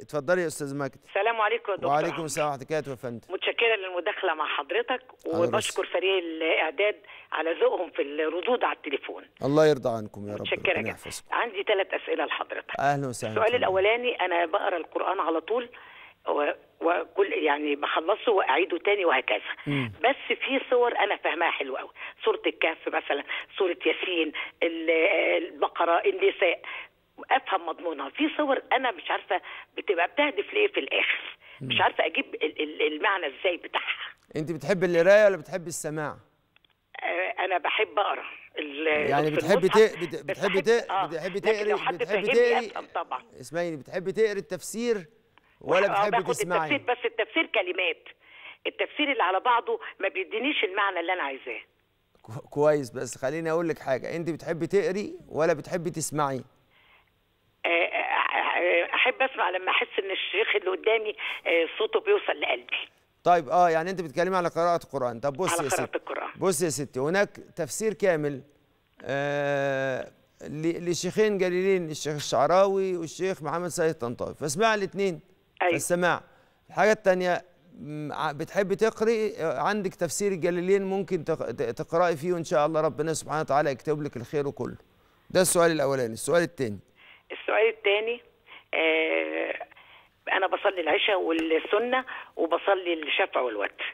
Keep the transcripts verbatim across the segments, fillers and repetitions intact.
اتفضلي يا استاذ مجدي. السلام عليكم يا دكتور. وعليكم السلام ورحمه الله وبركاته يا فندم. متشكره للمداخله مع حضرتك، وبشكر فريق الاعداد على ذوقهم في الردود على التليفون. الله يرضى عنكم يا رب. متشكره جدا. عندي ثلاث اسئله لحضرتك. اهلا وسهلا. السؤال الاولاني، انا بقرا القران على طول وكل يعني بخلصه واعيده تاني وهكذا. مم. بس في صور انا فاهماها حلوه قوي، سوره الكهف مثلا، سوره ياسين، البقره، النساء، افهم مضمونها. في صور انا مش عارفه بتبقى بتهدف لايه في الاخر، مش عارفه اجيب المعنى ازاي بتاعها. انت بتحبي القرايه ولا بتحبي السماع؟ آه انا بحب اقرا. يعني بتحبي تقري بتحبي تقري بتحبي تقري بتحبي تقري طبعا. اسمعيني، بتحبي تقري التفسير ولا بتحبي تسمعي؟ التفسير، بس التفسير كلمات، التفسير اللي على بعضه ما بيدينيش المعنى اللي انا عايزاه. كويس، بس خليني اقول لك حاجه، انت بتحبي تقري ولا بتحبي تسمعي؟ احب اسمع لما احس ان الشيخ اللي قدامي صوته بيوصل لقلبي. طيب اه يعني انت بتتكلمي على قراءة القرآن. طب بصي على يا ستي، قراءة القرآن. بصي يا ستي، هناك تفسير كامل آه لشيخين جليلين، الشيخ الشعراوي والشيخ محمد سيد طنطاوي، فاسمعي الاثنين. أيوة. السماع. الحاجة الثانية، بتحبي تقري، عندك تفسير الجليلين ممكن تقرأي فيه وان شاء الله ربنا سبحانه وتعالى يكتب لك الخير كله. ده السؤال الاولاني. السؤال الثاني، السؤال الثاني آه أنا بصلي العشاء والسنة وبصلي الشفع والوتر.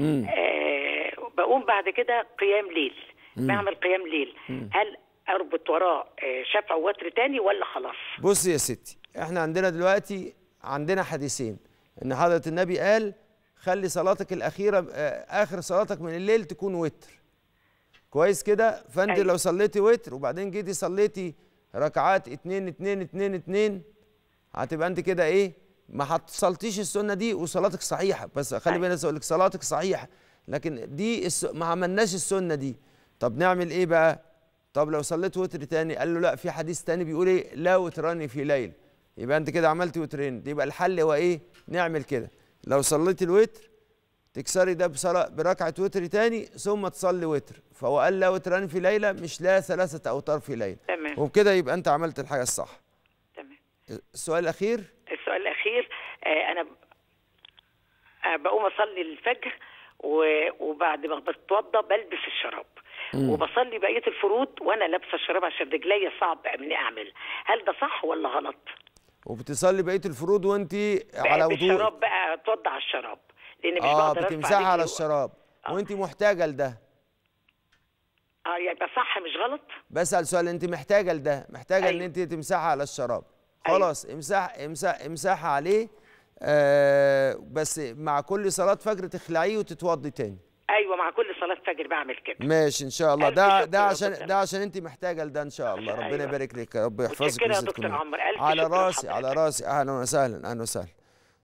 آه بقوم بعد كده قيام ليل، مم. بعمل قيام ليل. مم. هل أربط وراه شفع ووتر تاني ولا خلاص؟ بصي يا ستي، احنا عندنا دلوقتي عندنا حديثين، إن حضرة النبي قال خلي صلاتك الأخيرة آخر صلاتك من الليل تكون وتر. كويس كده؟ فأنت أيوة. لو صليتي وتر وبعدين جيتي صليتي ركعات اتنين اتنين اتنين اتنين، هتبقى أنت كده إيه؟ ما حصلتيش السنه دي وصلاتك صحيحه، بس خلي بالك اقول لك صلاتك صحيحه، لكن دي الس... ما عملناش السنه دي. طب نعمل ايه بقى؟ طب لو صليت وتر تاني، قال له لا، في حديث تاني بيقول ايه؟ لا وتراني في ليل. يبقى انت كده عملتي وترين، يبقى الحل هو ايه؟ نعمل كده، لو صليتي الوتر تكسري ده بصلاه بركعه وتر تاني ثم تصلي وتر، فهو قال لا وتراني في ليله، مش لا ثلاثه اوتار في ليله. تمام. وبكده يبقى انت عملت الحاجه الصح. تمام. السؤال الاخير، السؤال الأخير، آه أنا بقوم أصلي الفجر وبعد ما بتوضى بلبس الشراب. مم. وبصلي بقية الفروض وأنا لابسة الشراب عشان رجليا صعب إني أعمل. هل ده صح ولا غلط؟ وبتصلي بقية الفروض وأنت على وضوء؟ الشراب بقى أتوضى على الشراب لأن مش آه بقدر بتمسحي على الشراب. آه. وأنت محتاجة لده. اه يبقى صح مش غلط؟ بسأل سؤال، أنت محتاجة لده، محتاجة أيوة. إن أنت تمسحي على الشراب. خلاص. أيوة. امسح امسح امسحها عليه، آه بس مع كل صلاة فجر تخلعيه وتتوضي تاني. ايوه مع كل صلاة فجر بعمل كده. ماشي ان شاء الله. ده ده عشان ده عشان انت محتاجة لده ان شاء الله. ربنا أيوة. يبارك لك يا رب، يحفظك ويجزيك يا دكتور عمرو. على راسي على راسي. اهلا وسهلا اهلا وسهلا.